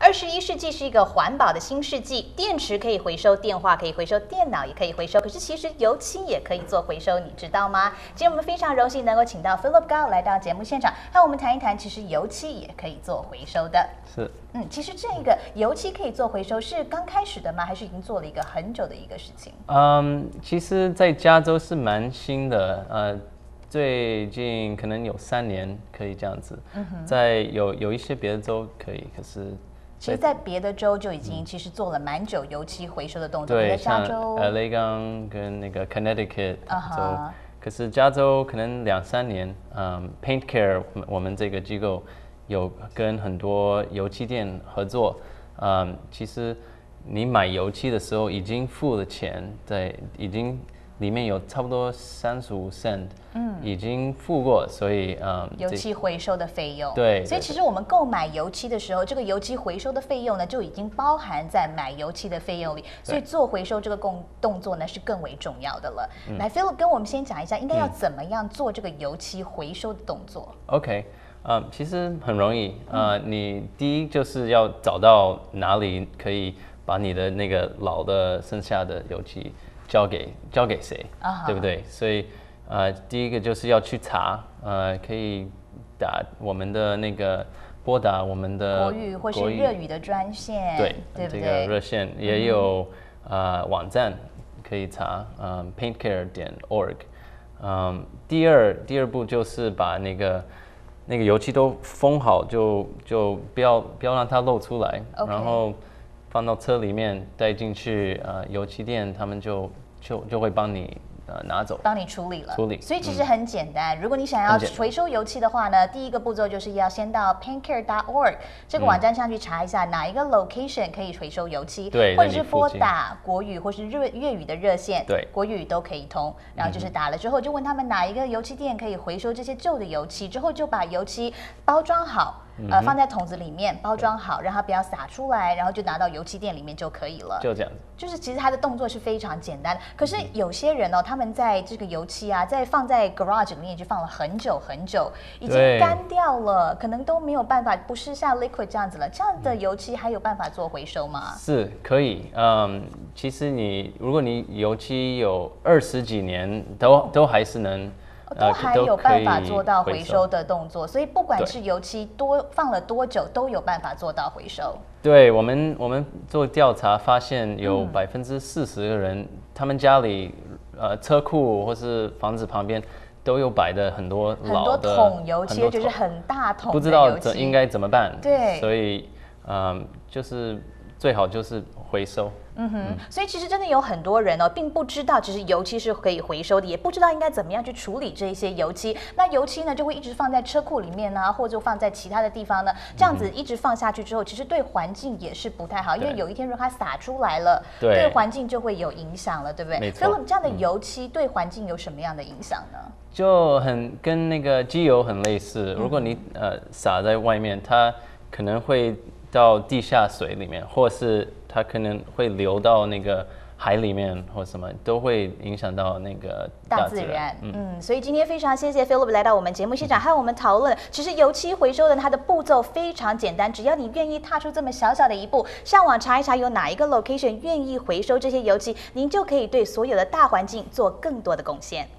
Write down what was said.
21世纪是一个环保的新世纪，电池可以回收，电话可以回收，电脑也可以回收。可是其实油漆也可以做回收，你知道吗？今天我们非常荣幸能够请到 Philip 高来到节目现场，和我们谈一谈，其实油漆也可以做回收的。 是， 其实这个油漆可以做回收是刚开始的吗？还是已经做了一个很久的一个事情？ 其实，在加州是蛮新的，最近可能有3年可以这样子，在有一些别的州可以，可是。 其实，在别的州就已经其实做了蛮久油漆回收的动作， 对， 在加州、 像雷冈跟那个 Connecticut 州，可是加州可能2-3年，Paint Care 我们这个机构有跟很多油漆店合作，其实你买油漆的时候已经付了钱，已经里面有差不多35 cent，已经付过，所以油漆回收的费用。 对， 所以其实我们购买油漆的时候，这个油漆回收的费用呢，就已经包含在买油漆的费用里。所以做回收这个动作呢，是更为重要的了。来 ，Philip 跟我们先讲一下，应该要怎么样做这个油漆回收的动作。 OK，其实很容易，你第一就是要找到哪里可以把你的那个老的剩下的油漆交给谁，对不对？所以第一个就是要去查，可以打我们的那个拨打我们的国语或是热语的专线， 对不对？ 这个热线也有网站可以查，paintcare.org。第二步就是把那个油漆都封好，就不要让它露出来，然后放到车里面带进去，油漆店他们就会帮你拿走， 帮你处理了。所以其实很简单。如果你想要回收油漆的话呢，第一个步骤就是要先到 paintcare.org 这个网站上去查一下哪一个 location 可以回收油漆， 对， 或者是拨打国语或是粤语的热线， 对， 国语都可以通。然后就是打了之后，就问他们哪一个油漆店可以回收这些旧的油漆，之后就把油漆包装好。放在桶子里面包装好，让它不要洒出来，然后就拿到油漆店里面就可以了。 就这样子， 就是其实它的动作是非常简单的。可是有些人哦，他们在这个油漆啊，放在 garage 里面就放了很久很久，已经干掉了，可能都没有办法，不是像 liquid 这样子了。这样的油漆还有办法做回收吗？ 是可以，其实如果你油漆有20几年，都还是能。 都还有办法做到回收的动作，所以不管是油漆放了多久，都有办法做到回收。 对，我们做调查发现，有40%的人，他们家里车库或是房子旁边都有摆的很多老的桶油漆，就是很大桶的油漆， 不知道应该怎么办。 对， 所以就是最好就是回收。 所以其实真的有很多人哦，并不知道其实油漆是可以回收的，也不知道应该怎么样去处理这些油漆。那油漆呢，就会一直放在车库里面啊，或者放在其他的地方呢。这样子一直放下去之后，其实对环境也是不太好，因为有一天如果它洒出来了，对环境就会有影响了，对不对？ 没错。 所以这样的油漆对环境有什么样的影响呢？ 就跟那个机油很类似，如果你洒在外面，它可能会到地下水里面，或是它可能会流到那个海里面，或什么都会影响到那个大自然。 所以今天非常谢谢 Philip 来到我们节目现场，和我们讨论。其实油漆回收的它的步骤非常简单，只要你愿意踏出这么小小的一步，上网查一查有哪一个 location 愿意回收这些油漆，您就可以对所有的大环境做更多的贡献。